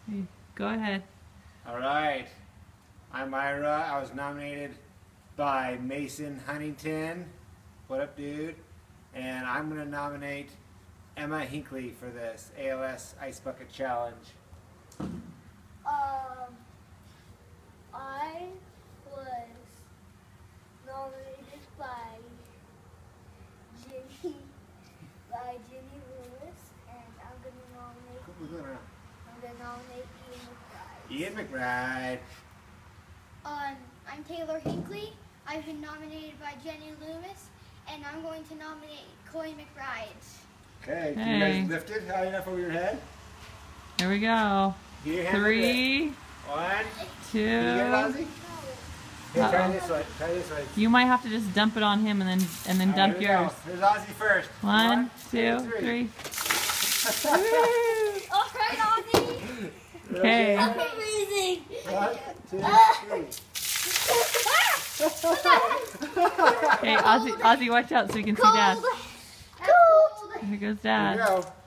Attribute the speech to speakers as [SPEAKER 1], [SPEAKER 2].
[SPEAKER 1] Go ahead.
[SPEAKER 2] All right. I'm Ira. I was nominated by Mason Huntington. What up, dude? And I'm going to nominate Emma Hinckley for this ALS Ice Bucket Challenge.
[SPEAKER 3] I was nominated by Jenny Lewis, and I'm gonna nominate Ian McBride.
[SPEAKER 4] I'm Taylor Hinckley. I've been nominated by Jenny Lewis, and I'm going to nominate Chloe McBride.
[SPEAKER 2] Okay,
[SPEAKER 1] Hey.
[SPEAKER 2] can you guys lift it high enough over your head?
[SPEAKER 1] Here we go.
[SPEAKER 2] Get your hand
[SPEAKER 1] 3,
[SPEAKER 2] 1,
[SPEAKER 1] 2.
[SPEAKER 2] Can you get it, Ozzy? Here, try this way. Try this way.
[SPEAKER 1] You might have to just dump it on him and then dump
[SPEAKER 2] Here we go.
[SPEAKER 1] yours.
[SPEAKER 2] Here's Ozzy first.
[SPEAKER 1] 1, 2, 3.
[SPEAKER 4] All right, Ozzy.
[SPEAKER 1] Okay.
[SPEAKER 3] Amazing!
[SPEAKER 2] 1, 2, 3.
[SPEAKER 1] Hey, Ozzy, watch out so you can see Dad.
[SPEAKER 3] Cold!
[SPEAKER 1] Here goes
[SPEAKER 2] Here we
[SPEAKER 1] Dad.
[SPEAKER 2] go.